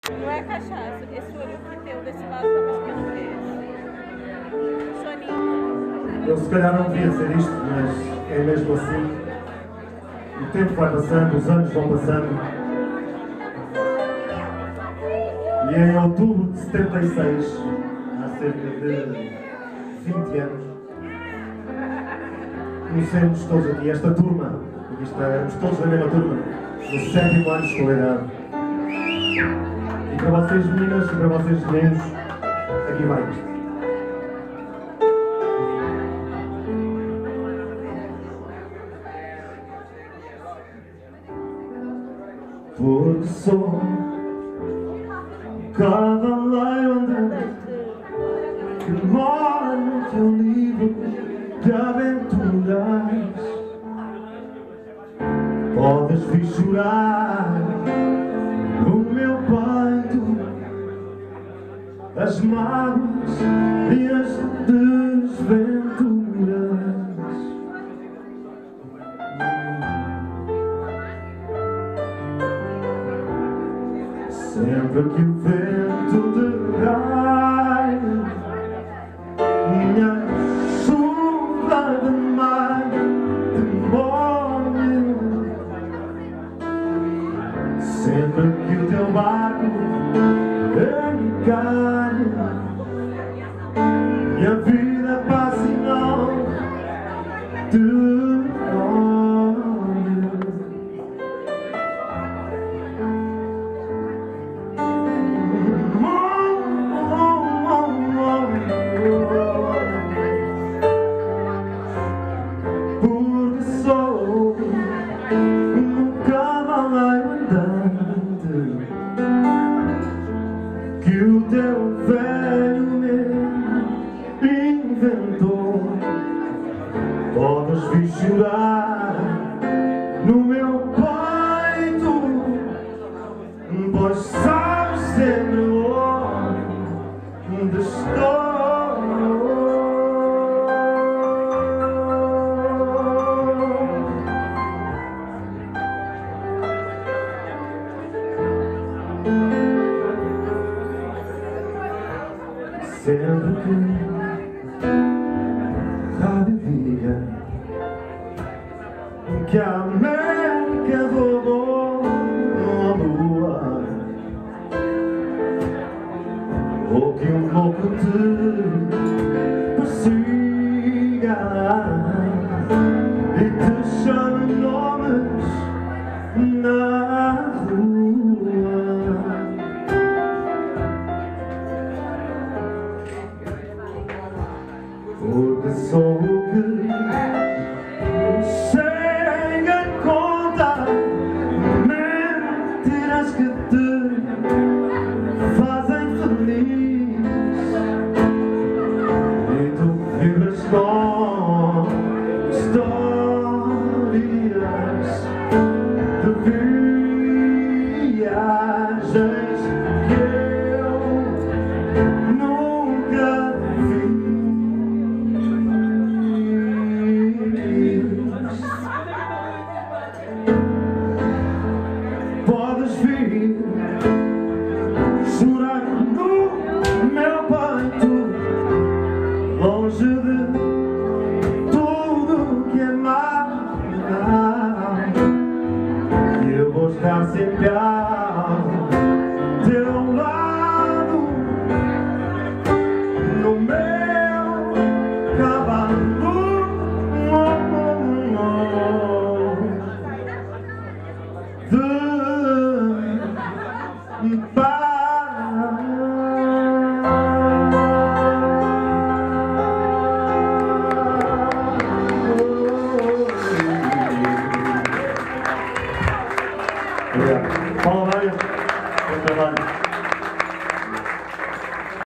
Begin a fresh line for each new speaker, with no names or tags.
Não é cachaça, esse olho que tem desse lado tá mais pequeno que esse. Soninho.
Eu se calhar não devia dizer isto, mas é mesmo assim. O tempo vai passando, os anos vão passando. E em outubro de 76, há cerca de 20 anos, conhecemos todos aqui, esta turma, aqui estamos todos da mesma turma, no 7º ano de escolaridade. E para vocês meninas e para vocês meninos, aqui vai isto. Porque sou cavaleiro andante que mora no teu livro de aventuras. Podes vir chorar no meu peito as mágoas e as desventuras. Sempre que o vento derrai minha chuva de mar demônio, sempre que o teu barco encalha e a vida passa e não te que o teu velho me inventou. Podes vir chorar no meu peito, pois sabes sempre onde estou. Sempre que a rádio diga que a América voltou à lua, ou que um louco te persiga,